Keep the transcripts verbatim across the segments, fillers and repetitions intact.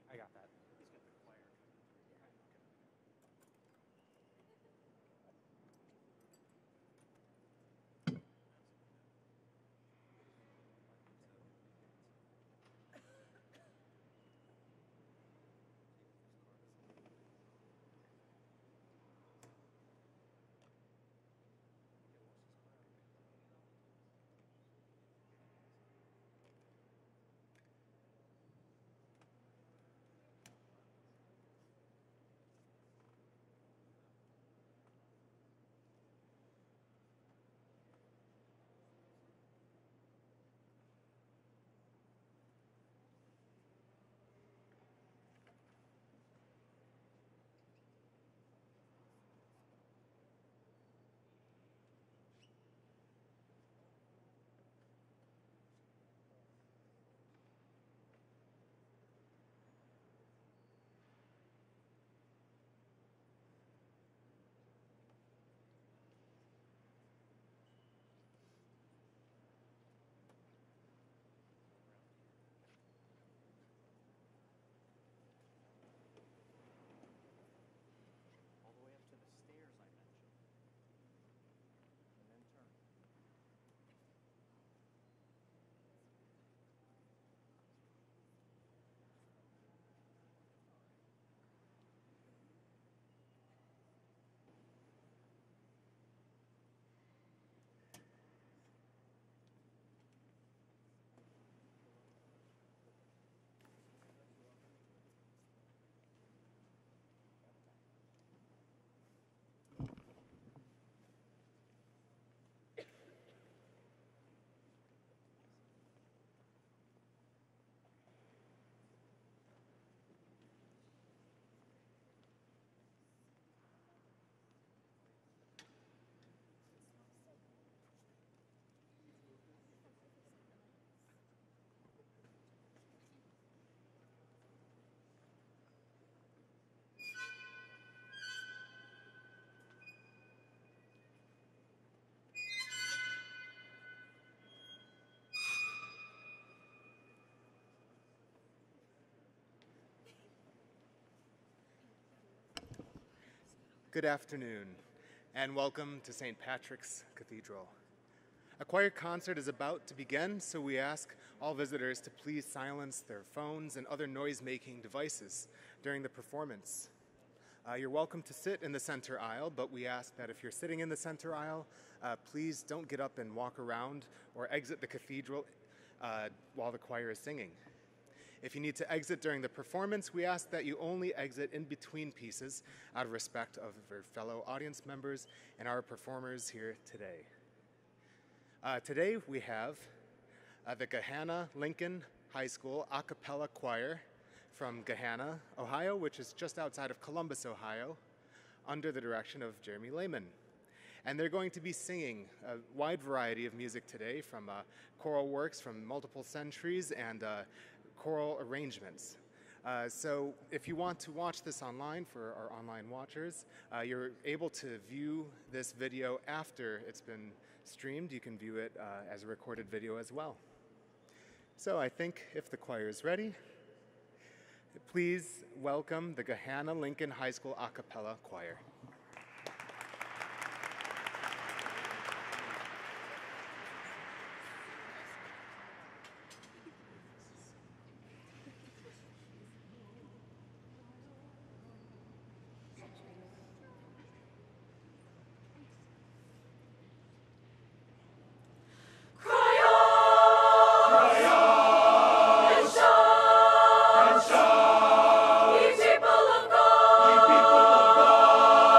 I got that. All the way up to the stairs I mentioned. And then turn. Good afternoon, and welcome to Saint Patrick's Cathedral. A choir concert is about to begin, so we ask all visitors to please silence their phones and other noise-making devices during the performance. Uh, you're welcome to sit in the center aisle, but we ask that if you're sitting in the center aisle, uh, please don't get up and walk around or exit the cathedral uh, while the choir is singing. If you need to exit during the performance, we ask that you only exit in between pieces out of respect of your fellow audience members and our performers here today. Uh, today we have uh, the Gahanna Lincoln High School a cappella choir from Gahanna, Ohio, which is just outside of Columbus, Ohio, under the direction of Jeremy Lehman. And they're going to be singing a wide variety of music today, from uh, choral works from multiple centuries and uh, choral arrangements. Uh, so if you want to watch this online for our online watchers, uh, you're able to view this video after it's been streamed. You can view it uh, as a recorded video as well. So I think if the choir is ready, please welcome the Gahanna Lincoln High School a cappella choir. Ye people of God!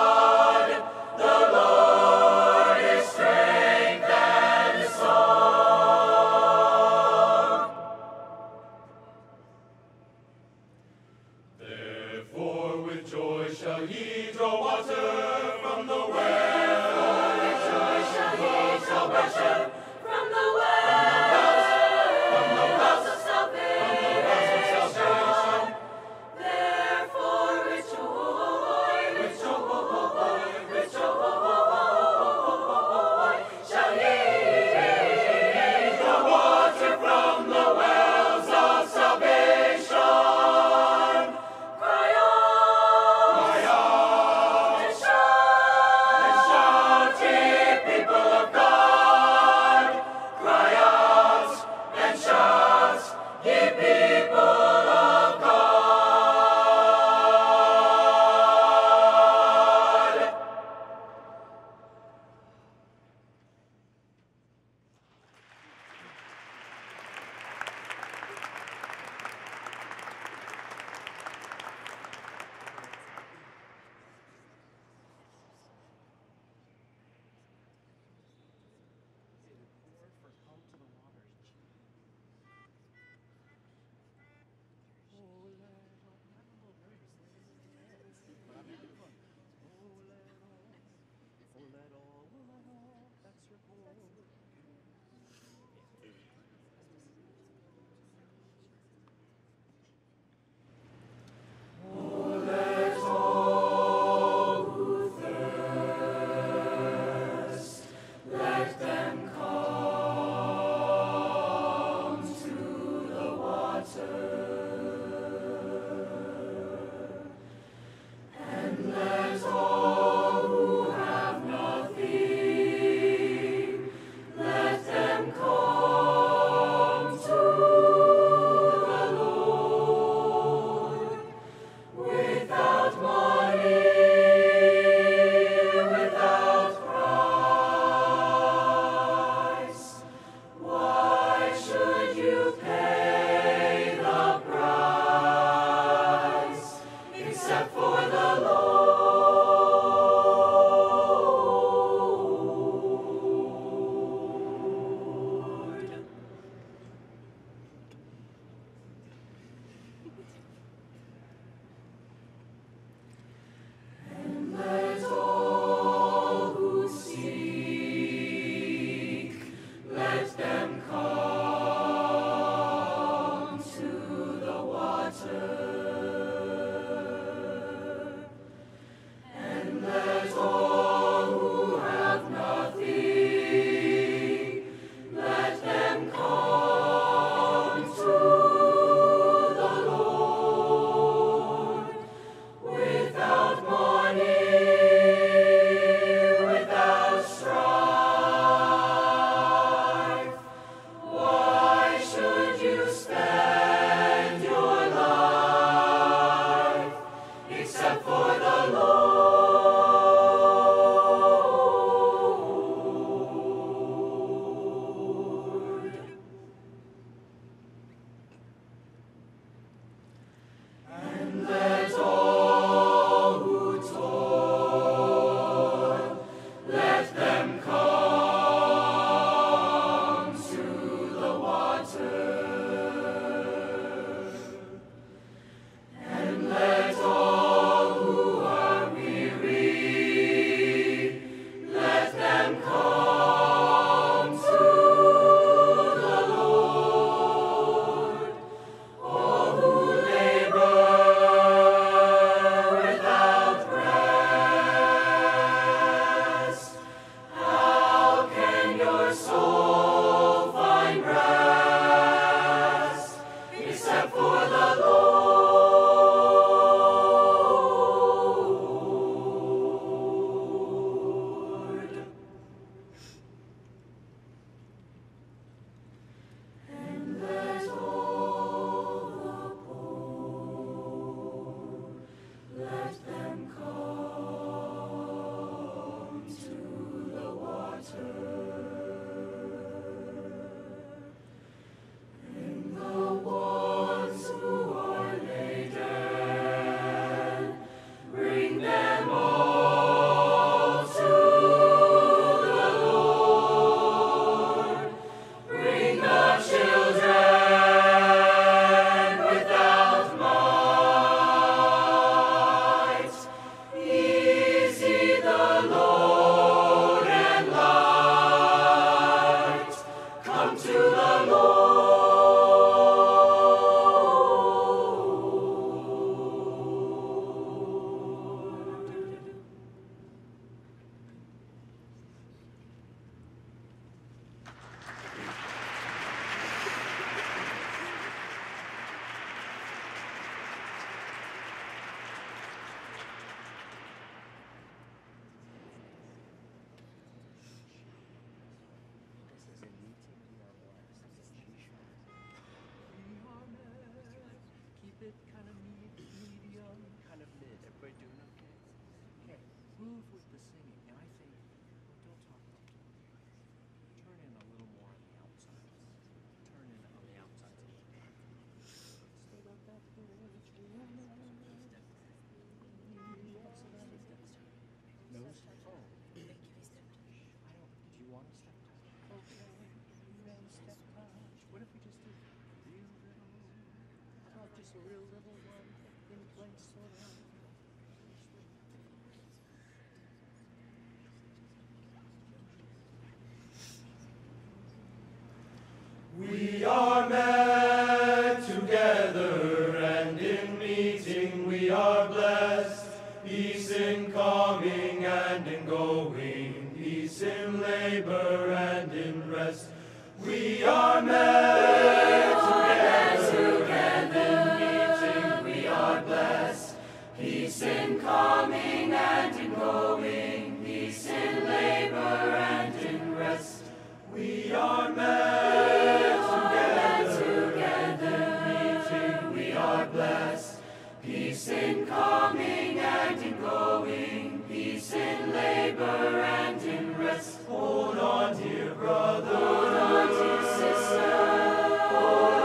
We are met together, and in meeting we are blessed. Peace in coming and in going, peace in labor and in rest. We are met together, and in meeting we are blessed. Peace in coming and in going, peace in labor and in rest. We are met together, meeting we are blessed. Peace in coming and in going, peace in labor and in rest. Hold on, dear brother. Hold on, dear sister. Hold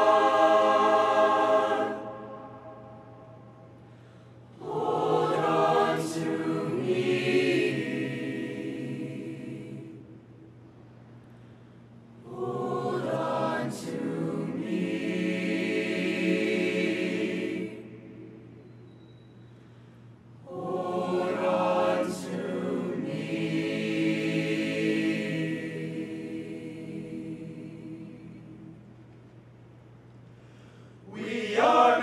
on. Hold on to me. Hold on to me. Hold on to me. We are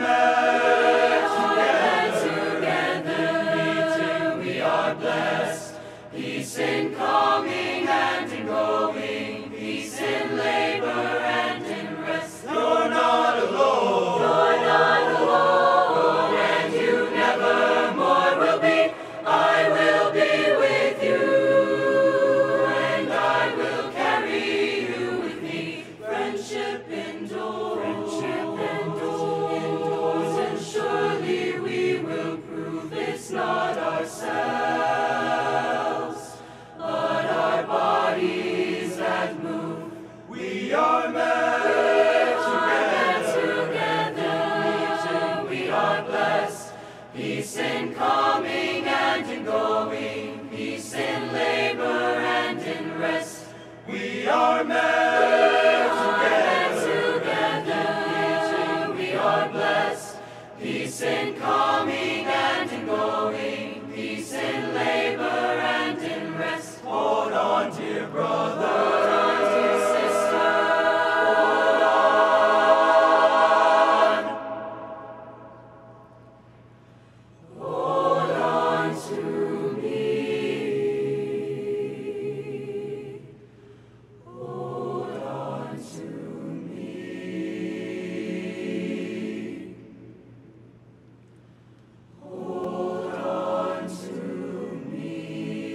met together, meeting we are blessed. Peace in coming and in going, peace in labor and in rest. You're not alone. You're not alone. And you never more will be. I will be with you, and I will carry you with me. Friendship endures. Friendship endures. Endures, and surely we will prove it's not ourselves, but our bodies that move. We are met together, meeting we are blessed. Peace in coming and in going, peace in labor and in rest. We are met together, meeting we are blessed. Peace in coming and in going, peace in labor and in rest. Hold on, dear brother. Hold on, dear sister. Hold on. Hold on to me. Hold on to me. Hold on to me.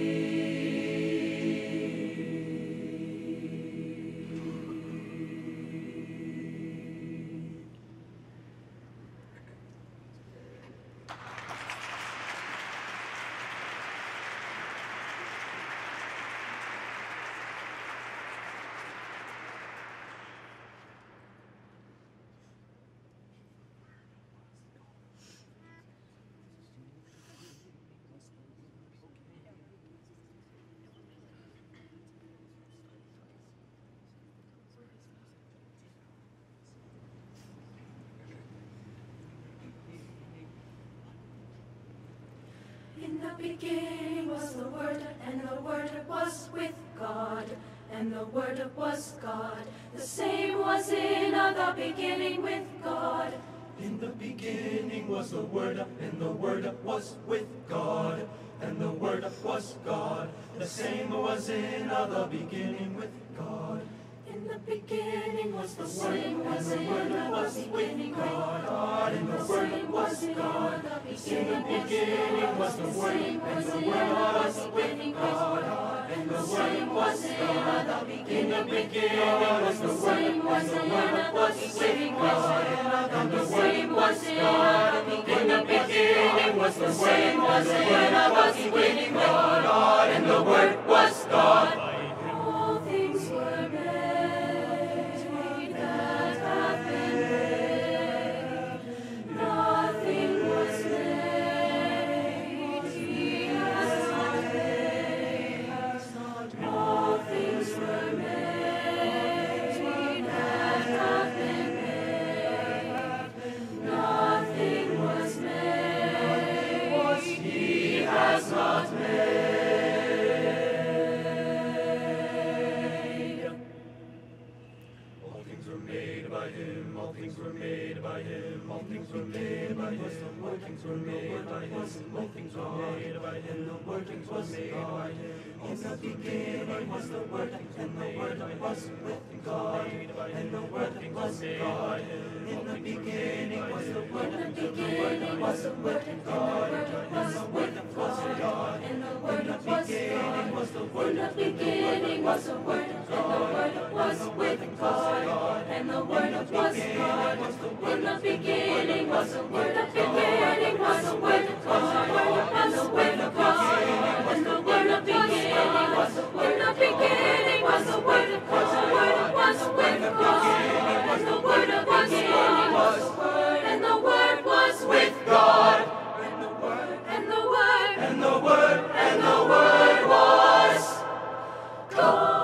In the beginning was the Word, and the Word was with God, and the Word was God. The same was in the beginning with God. In the beginning was the Word, and the Word was with God, and the Word was God. The same was in the beginning with God. In the beginning was the Word, And the Word was with God, and the Word was God. In the beginning was the Word, and the Word was with God, and the Word was God. In the beginning was the Word, and the Word was with God, and the Word was God. In the beginning was the Word, and the Word was with God, and the Word was God. all things were made that have been made. Nothing was made he has not made. All things were made that have been made. Nothing by him, all things were made by him, all things were made by him, all things were made by him, all things were made by him, the workings was made by him. In the beginning was the Word, and the Word was with God, and the Word was God. In the beginning was the Word, and the Word was the Word of God, and the Word was God. And the Word was God. Was the Word. In the beginning was the Word, and the Word was with God, and the Word was God. In the beginning was the Word, the beginning was the Word of God, and the Word of God. And the Word of beginning was the Word, the beginning was the Word of God, the Word was with God, and the Word of beginning was the Word, and the Word was with God, and the Word, and the Word, and the Word, and the Word was God.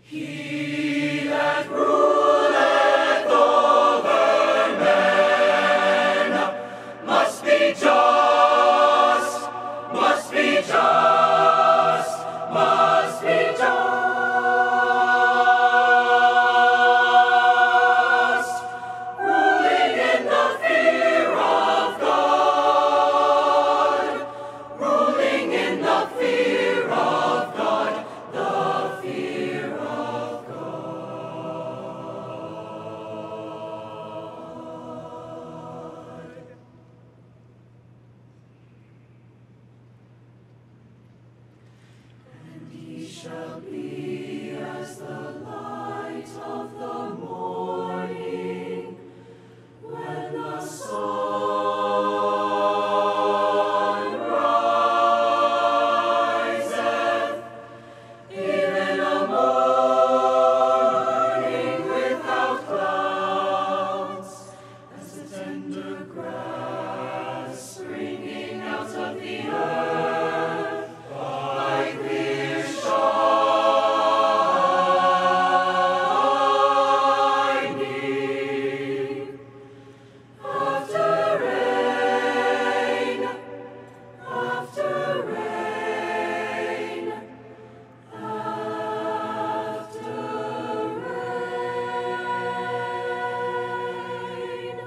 He that ruleth over men must be just, must be just, must be just, ruling in the fear of God, ruling in the fear of God, the fear of God. And he shall be as the light of the morning, when the sun riseth, even a morning without clouds, as the tender grass springing out of the earth by clear shining. After rain, after rain, after rain.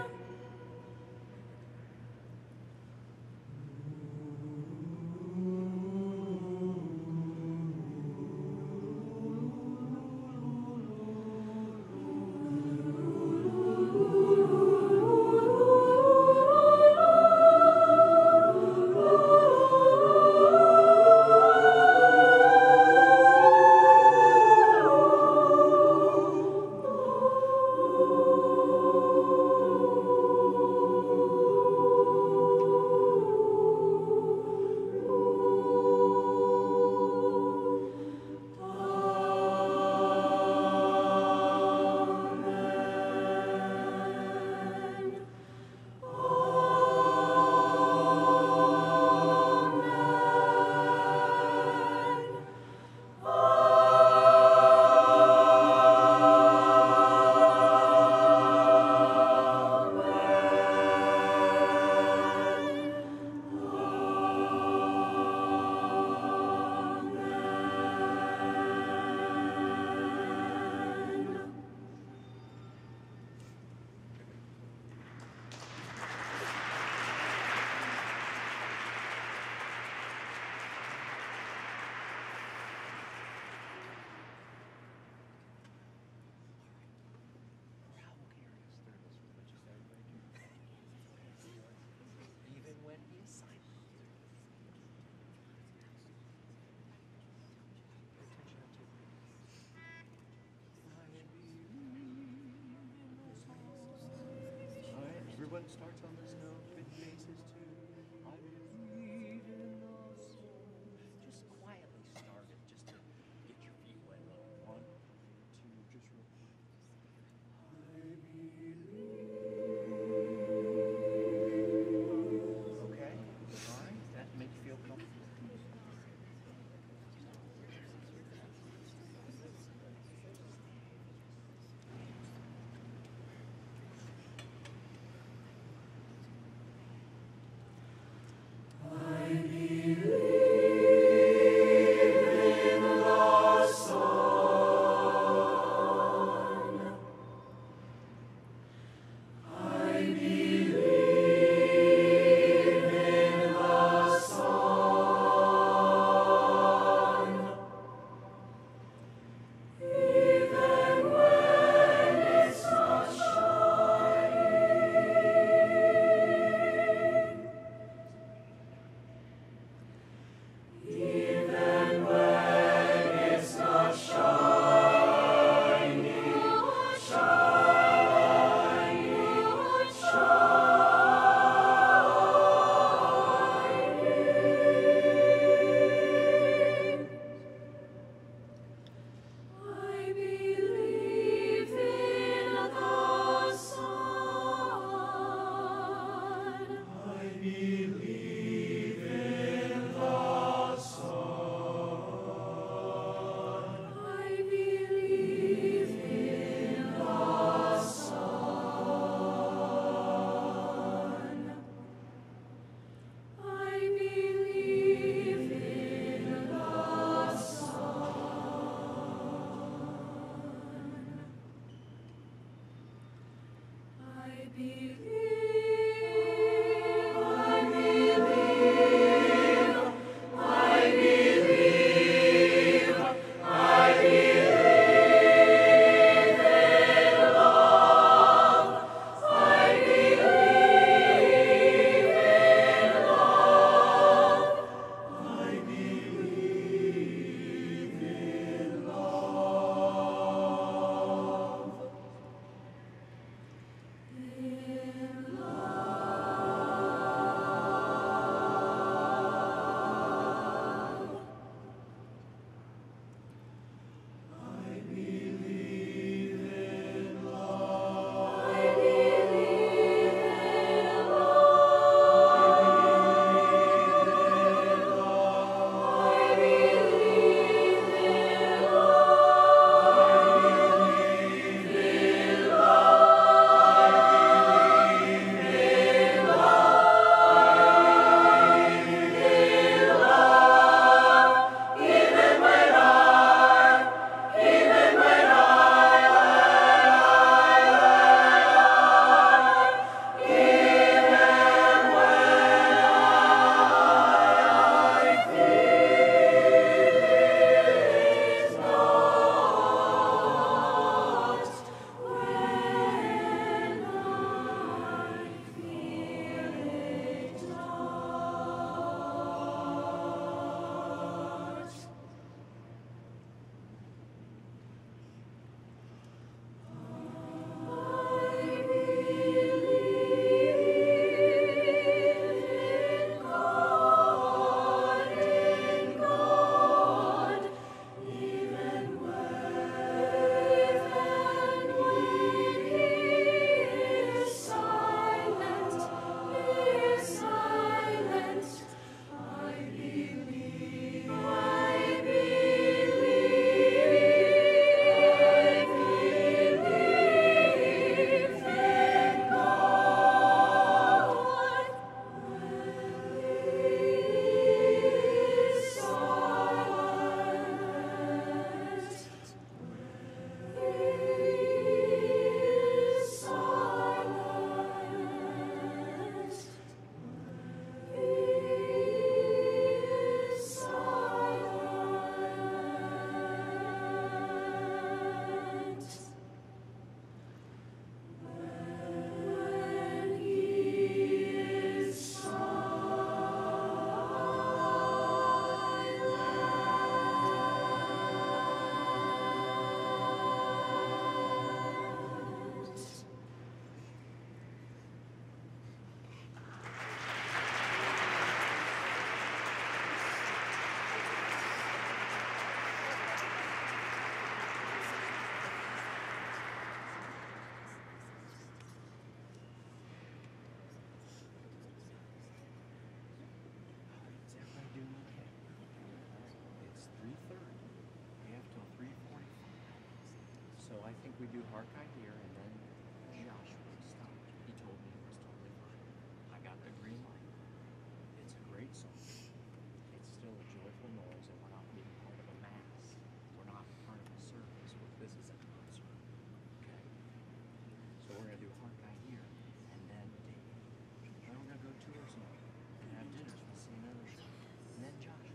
Even when he is silent. Pay attention to All right, everyone starts on this note with bases too. I believe in the soul. Just quietly start it, just to get your feet wet. One, two, just real quick. Okay, all right, that make you feel comfortable. we do Harkai here, and then Joshua stopped. He told me it was totally fine. I got the green light. It's a great song. It's still a joyful noise, and we're not being part of a mass. We're not part of a service. This is a concert. Okay? So we're going to do Harkai here, and then David. Then we're going to go tour some and have dinner and see another show. And then Joshua.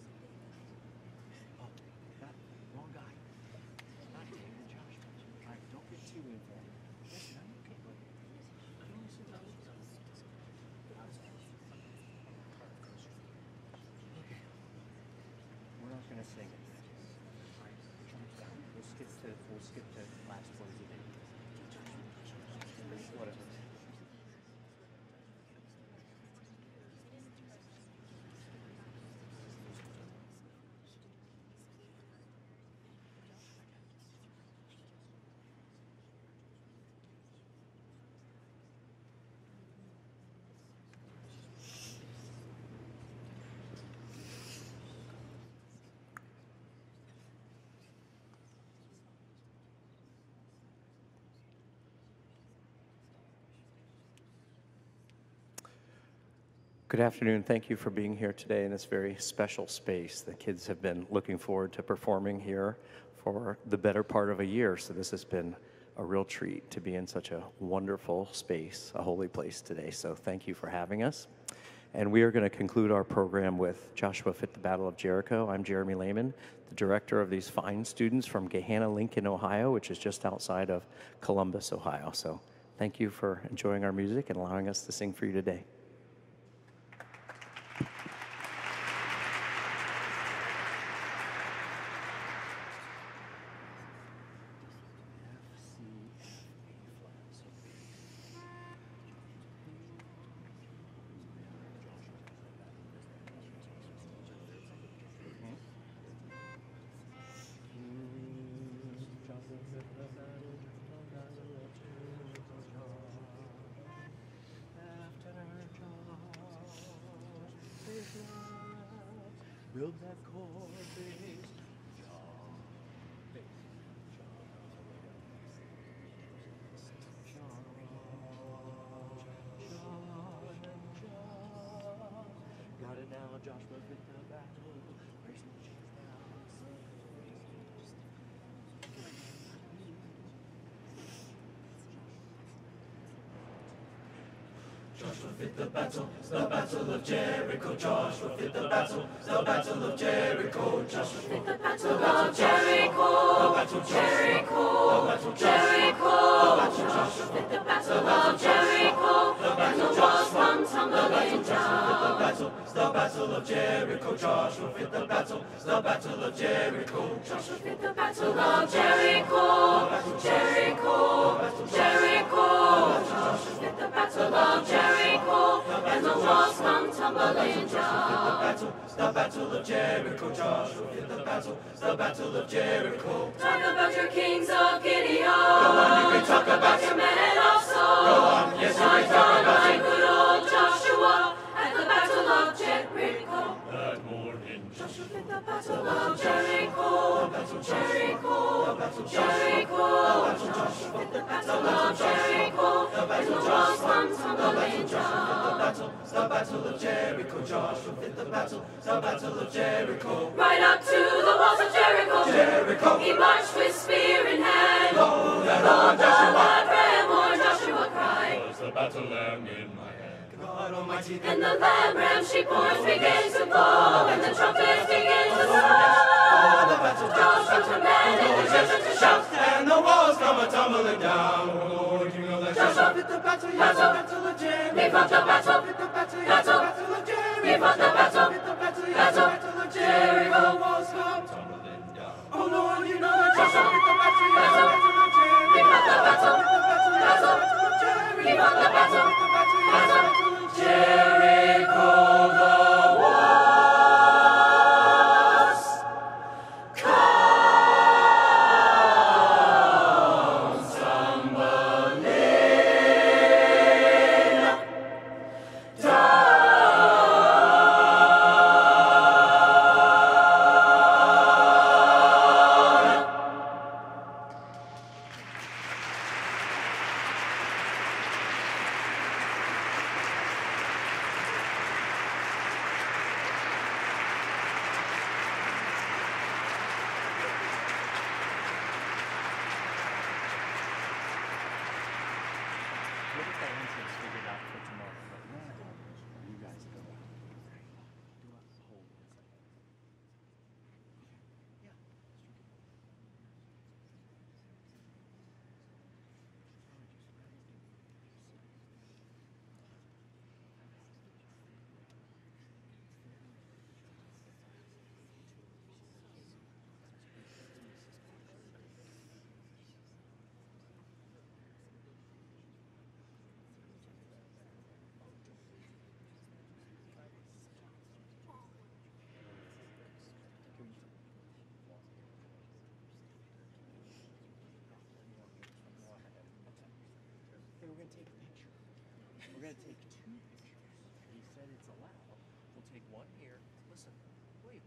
Oh, that wrong guy. Not David, Joshua. All right, don't get too involved. Listen, I'm okay with it. Don't listen to those. Okay. We're not going to sing it. All right, we'll skip to we'll skip to last words of David. Whatever. Good afternoon. Thank you for being here today in this very special space. The kids have been looking forward to performing here for the better part of a year, so this has been a real treat to be in such a wonderful space, a holy place today. So thank you for having us. And we are going to conclude our program with Joshua Fit the Battle of Jericho. I'm Jeremy Lehman, the director of these fine students from Gahanna, Lincoln, Ohio, which is just outside of Columbus, Ohio. So thank you for enjoying our music and allowing us to sing for you today. Build that core base. Got it now, Joshua, fit the battle. Raise the chains down. Joshua fit the battle, the battle of Jericho. Joshua fit the battle, the battle of Jericho. Joshua fit the battle of Jericho. The battle of Jericho. The battle of Jericho. The battle of Joshua fit the battle of Jericho. And the walls come tumbling down. The battle, the battle of Jericho. Joshua fit the battle, the battle of Jericho. Joshua fit the battle of Jericho. Jericho. Jericho. Joshua fit the battle of Jericho. And the walls come tumbling down. The battle of Jericho, Joshua fit the battle, the battle of Jericho. Talk about your kings of Gideon. Go on, you can talk about your men also. Go on, yes, you can talk about my good old Joshua at the battle of Jericho. That morning, Joshua fit the battle of Jericho. Jericho, Jericho. Joshua fit the battle of Jericho. And the walls come tumbling down. The battle of Jericho, Joshua fit the battle, the battle of Jericho. Right up to the walls of Jericho, Jericho. He marched with spear in hand. Lo, that old Joshua, Ram, Joshua cried. Was the battle lamb in my hand? God Almighty. And the lamb ram sheep horns began to blow, and the trumpets began to sound. Oh, the battle, Joshua commanded the children to shout, and the walls come a tumbling down. Oh, Lord, you know that Joshua fit the battle, yes, the battle of Jericho. He fought the battle, fit the battle, yes, the battle of Jericho. He fought the battle, fit the battle, yes, the battle of Jericho. Walls come tumbling down. Oh, Lord, you know that Joshua fit the battle, yes, the battle of Jericho. He fought the battle, fit the battle, yes, the battle of Jericho. He fought the battle, fit the battle, yes, the battle of Jericho. The walls come. We're going to take two pictures. He said it's allowed. We'll take one here. Listen, wait.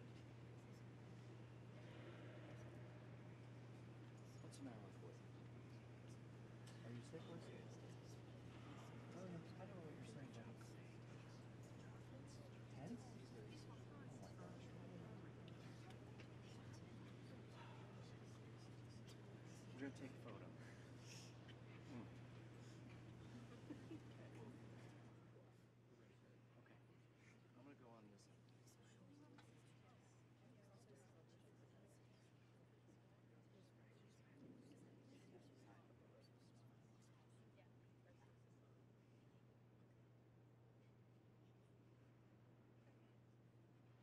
What's the matter with William? Are you sick, William? I don't know, I don't know what you're saying, Jack. Tense? Oh my gosh. We're going to take